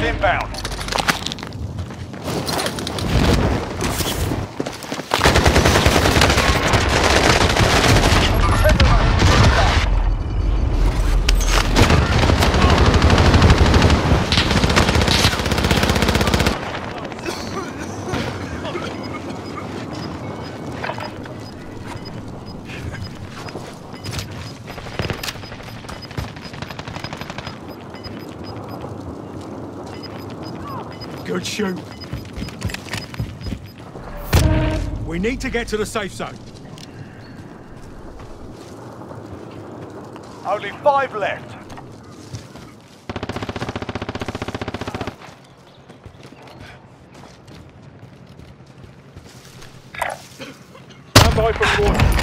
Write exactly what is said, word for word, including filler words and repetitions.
inbound. Good shoot. We need to get to the safe zone. Only five left. Stand by for water.